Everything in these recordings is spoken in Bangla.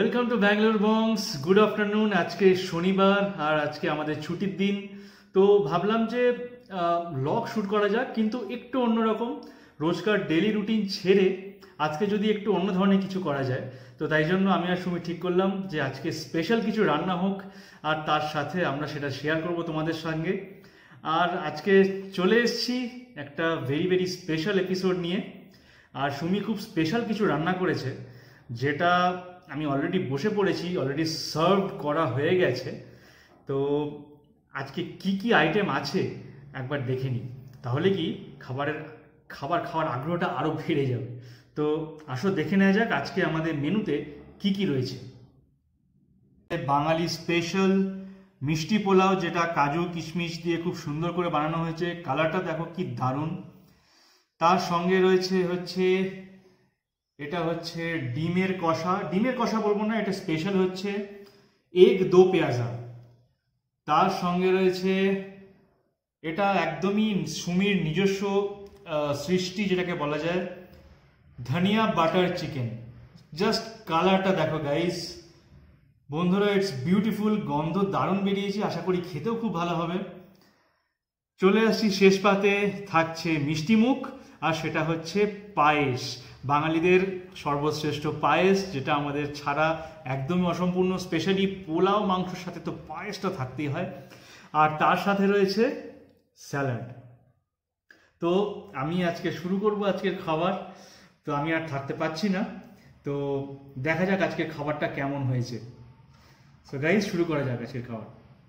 Welcome to Bangalore Bongs. Good afternoon. আজকে শনিবার আর আজকে আমাদের ছুটির দিন, তো ভাবলাম যে ব্লগ শ্যুট করা যাক, কিন্তু একটু অন্যরকম। রোজকার ডেলি রুটিন ছেড়ে আজকে যদি একটু অন্য ধরনের কিছু করা যায়, তো তাই জন্য আমি আর সুমি ঠিক করলাম যে আজকে স্পেশাল কিছু রান্না হোক আর তার সাথে আমরা সেটা শেয়ার করব তোমাদের সঙ্গে। আর আজকে চলে এসেছি একটা ভেরি ভেরি স্পেশাল এপিসোড নিয়ে। আর সুমি খুব স্পেশাল কিছু রান্না করেছে, যেটা আমি অলরেডি বসে পড়েছি, অলরেডি সার্ভ করা হয়ে গেছে। তো আজকে কি কি আইটেম আছে একবার দেখে নিই, তাহলে কি খাবার খাওয়ার আগ্রহটা আরও বেড়ে যাবে। তো আসো দেখে নেওয়া যাক আজকে আমাদের মেনুতে কি কি রয়েছে। বাঙালি স্পেশাল মিষ্টি পোলাও, যেটা কাজু কিশমিশ দিয়ে খুব সুন্দর করে বানানো হয়েছে। কালারটা দেখো কি দারুণ। তার সঙ্গে রয়েছে এটা হচ্ছে ডিমের কষা বলবো না, এটা স্পেশাল হচ্ছে এগ দো পেঁয়াজা। তার সঙ্গে রয়েছে এটা একদমই সুমির নিজস্ব সৃষ্টি, যেটাকে বলা যায় ধনিয়া বাটার চিকেন। জাস্ট কালারটা দেখো গাইস, বন্ধুরা, ইটস বিউটিফুল। গন্ধ দারুণ বেরিয়েছে, আশা করি খেতেও খুব ভালো হবে। চলে আসছি শেষ পাতে, থাকছে মিষ্টি মুখ, আর সেটা হচ্ছে পায়েস, বাঙালিদের সর্বশ্রেষ্ঠ পায়েস, যেটা আমাদের ছাড়া একদমই অসম্পূর্ণ। স্পেশালি পোলাও মাংসের সাথে তো পায়েসটা থাকতেই হয়। আর তার সাথে রয়েছে স্যালাড। তো আমি আজকে শুরু করব আজকের খাবার, তো আমি আর থাকতে পারছি না। তো দেখা যাক আজকের খাবারটা কেমন হয়েছে। সো গাইস, শুরু করা যাক আজকের খাবার।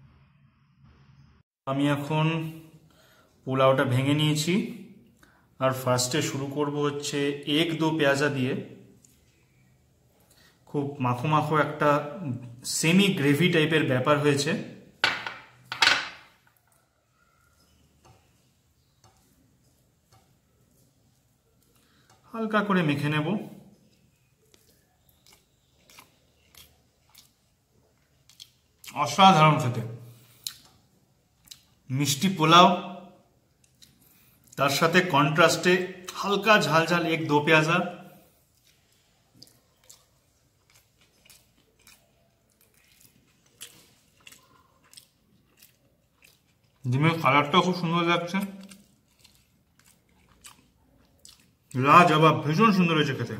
আমি এখন পোলাওটা ভেঙে নিয়েছি, আর ফার্স্টে শুরু করব হচ্ছে এগ দো পেঁয়াজা দিয়ে। খুব মাখো মাখো একটা সেমি গ্রেভি টাইপের ব্যাপার হয়েছে। হালকা করে মেখে নেব। অসাধারণ খেতে মিষ্টি পোলাও, তার সাথে কন্ট্রাস্টে হালকা ঝাল ঝাল এগ দো পেঁয়াজা। ডিমের কালারটাও খুব সুন্দর লাগছে, লাজবাব, ভীষণ সুন্দর হয়েছে খেতে।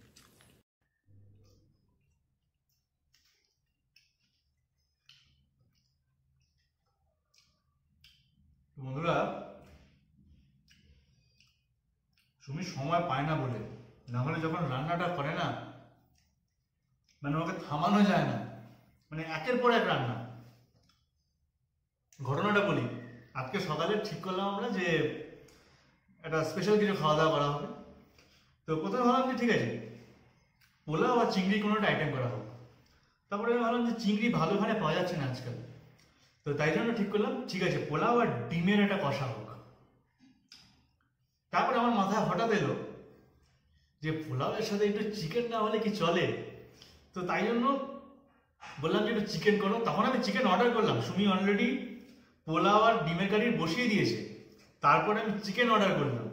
বন্ধুরা, সুমি সময় পায় না বলে, না হলে যখন রান্নাটা করে না, মানে ওকে থামানো যায় না, মানে একের পর এক রান্না। ঘটনাটা বলি, আজকে সকালে ঠিক করলাম আমরা যে একটা স্পেশাল কিছু খাওয়া দাওয়া করা হবে। তো প্রথমে ভাবলাম যে ঠিক আছে, পোলাও আর চিংড়ি কোনো একটা আইটেম করা হোক। তারপরে ভাবলাম যে চিংড়ি ভালো এখানে পাওয়া যাচ্ছে না আজকাল, তো তাই জন্য ঠিক করলাম ঠিক আছে পোলাও আর ডিমের একটা কষা হোক। তারপরে আমার মাথায় হঠাৎ এলো যে পোলাওয়ের সাথে একটু চিকেন না হলে কি চলে। তো তাই জন্য বললাম যে একটু চিকেন করো। তখন আমি চিকেন অর্ডার করলাম, সুমি অলরেডি পোলাও আর ডিমের কারি বসিয়ে দিয়েছে। তারপরে আমি চিকেন অর্ডার করলাম।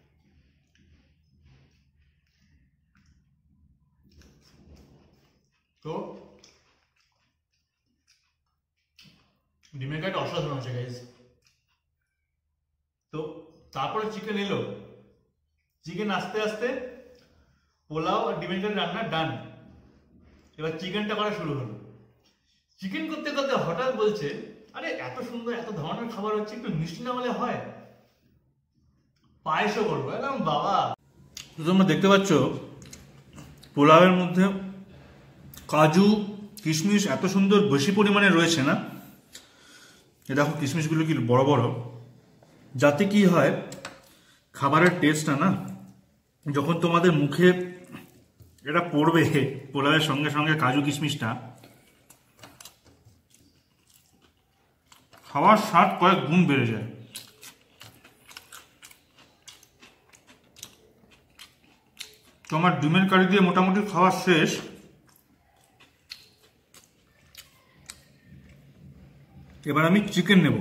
তো ডিমের কারিটা অসাধারণ হচ্ছে গাইজ। তো তারপরে চিকেন এলো, চিকেন আস্তে আস্তে পোলাও আর ডিমের কারি রান্না ডান। এবার চিকেনটা করা শুরু হলো। চিকেন করতে করতে হঠাৎ বলছে, আরে এত সুন্দর এত ধরনের খাবার হচ্ছে, একটু মিষ্টি না হলে হয়, পায়েসও করবো। একদম বাবা, তোমরা দেখতে পাচ্ছ পোলাওয়ের মধ্যে কাজু কিশমিশ এত সুন্দর বেশি পরিমাণে রয়েছে না। এ দেখো কিশমিশগুলো কি বড় বড়, যাতে কি হয় খাবারের টেস্টটা না, যখন তোমাদের মুখে এটা পড়বে পোলাওয়ের সঙ্গে সঙ্গে কাজু কিশমিশটা, খাওয়ার স্বাদ কয়েক গুণ বেড়ে যায়। তোমার ডিমের কারি দিয়ে মোটামুটি খাওয়া শেষ। এবার আমি চিকেন নেব,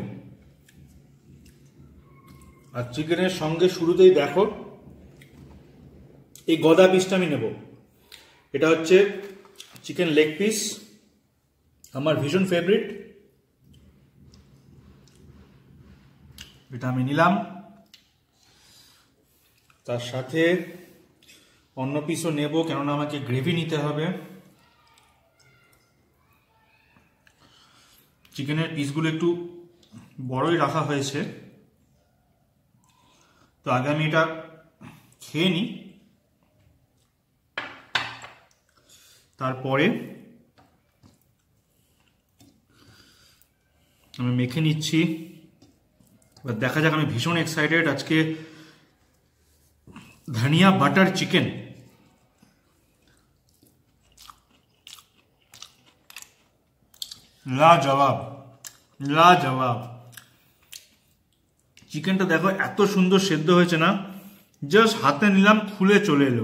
আর চিকেনের সঙ্গে শুরুতেই দেখো এই গদা পিসটা আমি নেব। এটা হচ্ছে চিকেন লেগ পিস আমার ভীষণ ফেভারিট, এটা আমি নিলাম। তার সাথে অন্য পিসও নেব, কেননা আমাকে গ্রেভি নিতে হবে। চিকেনের পিসগুলো একটু বড়ই রাখা হয়েছে, তো আগে আমি এটা খেয়ে নিই, তারপরে আমি মেখে নিচ্ছি। এবার দেখা যাক, আমি ভীষণ এক্সাইটেড। আজকে ধনিয়া বাটার চিকেন, লাজবাব লাজবাব। চিকেনটা দেখো এত সুন্দর সেদ্ধ হয়েছে না, জাস্ট হাতে নিলাম খুলে চলে এলো।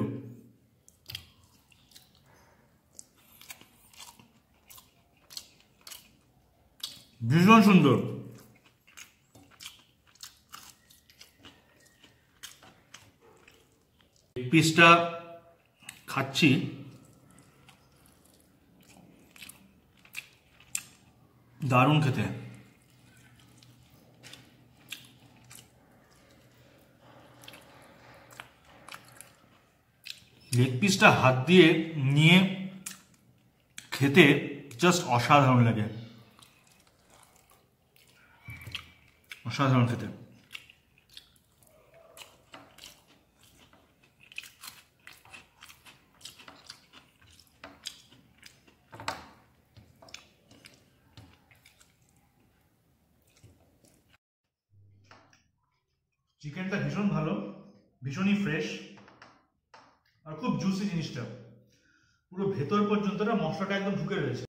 ভীষণ সুন্দর। পিসটা খাচ্ছি, দারুণ খেতে। লেগ পিসটা হাত দিয়ে নিয়ে খেতে জাস্ট অসাধারণ লাগে, অসাধারণ খেতে। চিকেনটা ভীষণ ভালো, ভীষণই ফ্রেশ, আর খুব জুসি জিনিসটা, পুরো ভেতর পর্যন্ত না মশলাটা একদম ঢুকে রয়েছে।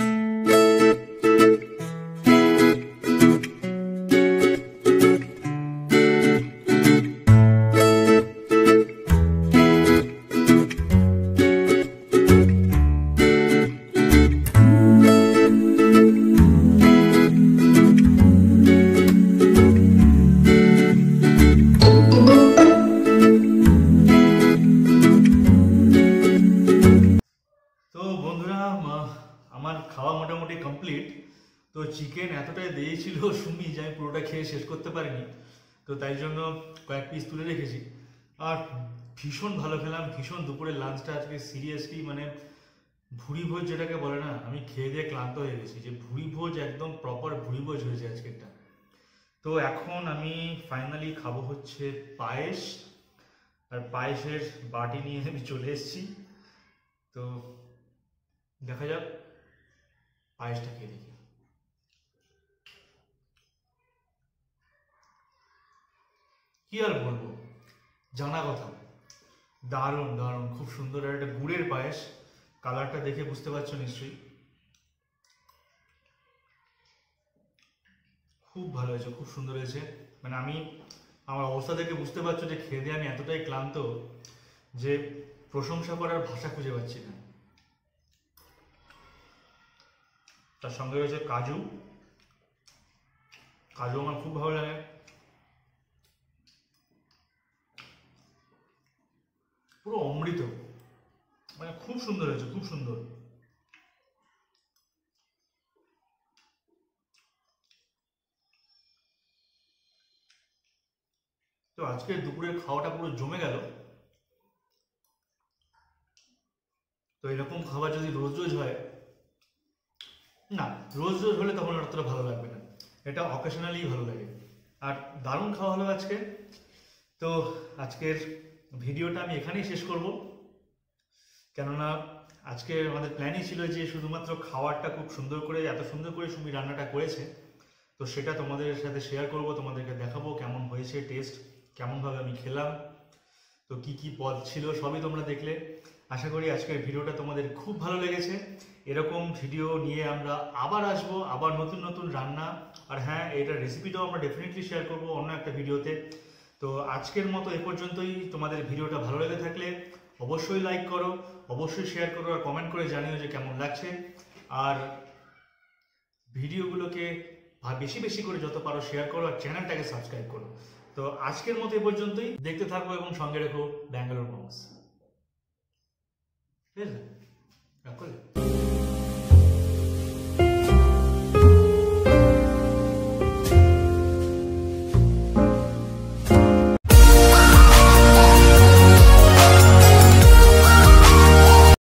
আমার খাওয়া মোটামুটি কমপ্লিট। তো চিকেন এতটাই দিয়েছিল সুমি যে আমি পুরোটা খেয়ে শেষ করতে পারিনি, তো তাই জন্য কয়েক পিস তুলে রেখেছি। আর ভীষণ ভালো খেলাম, ভীষণ। দুপুরের লাঞ্চটা আজকে সিরিয়াসলি মানে ভুড়ি ভোজ যেটাকে বলে না, আমি খেয়ে দিয়ে ক্লান্ত হয়ে গেছি, যে ভুড়ি ভোজ একদম প্রপার ভুড়ি ভোজ হয়েছে আজকেরটা। তো এখন আমি ফাইনালি খাবো হচ্ছে পায়েস, আর পায়েসের বাটি নিয়ে আমি চলে এসেছি। তো দেখা যাক পায়েসটা খেয়ে দেখি। কি আর বলবো, জানা কথা, দারুণ দারুণ, খুব সুন্দর। আর একটা গুড়ের পায়েস, কালারটা দেখে বুঝতে পারছো নিশ্চয়ই, খুব ভালো হয়েছে, খুব সুন্দর হয়েছে। মানে আমি আমার অবস্থা দেখে বুঝতে পারছো যে খেয়ে দিয়ে আমি এতটাই ক্লান্ত যে প্রশংসা করার ভাষা খুঁজে পাচ্ছি না। তার সঙ্গে রয়েছে কাজু, কাজু আমার খুব ভালো লাগে। পুরো অমৃত, মানে খুব সুন্দর হয়েছে, খুব সুন্দর। তো আজকে দুপুরের খাওয়াটা পুরো জমে গেল। তো এরকম খাবার যদি রোজ রোজ হয় না, রোজ রোজ হলে তখন অতটা ভালো লাগবে না, এটা অকেশনালি ভালো লাগে। আর দারুণ খাওয়া হলো আজকে। তো আজকের ভিডিওটা আমি এখানেই শেষ করব, কেননা আজকে আমাদের প্ল্যানই ছিল যে শুধুমাত্র খাওয়ারটা খুব সুন্দর করে, এত সুন্দর করে সুমি রান্নাটা করেছে, তো সেটা তোমাদের সাথে শেয়ার করব, তোমাদেরকে দেখাবো কেমন হয়েছে টেস্ট, কেমনভাবে আমি খেলাম, তো কি কি পদ ছিল সবই তোমরা দেখলে। আশা করি আজকের ভিডিওটা তোমাদের খুব ভালো লেগেছে। এরকম ভিডিও নিয়ে আমরা আবার আসবো, আবার নতুন নতুন রান্না, আর হ্যাঁ, এটার রেসিপিটাও আমরা ডেফিনেটলি শেয়ার করবো অন্য একটা ভিডিওতে। তো আজকের মতো এ পর্যন্তই। তোমাদের ভিডিওটা ভালো লেগে থাকলে অবশ্যই লাইক করো, অবশ্যই শেয়ার করো, আর কমেন্ট করে জানিও যে কেমন লাগছে। আর ভিডিওগুলোকে বেশি বেশি করে যত পারো শেয়ার করো, আর চ্যানেলটাকে সাবস্ক্রাইব করো। তো আজকের মতো এ পর্যন্তই, দেখতে থাকো এবং সঙ্গে রেখো ব্যাঙ্গালোর মমস। ঠিক আছে? রাখ করে।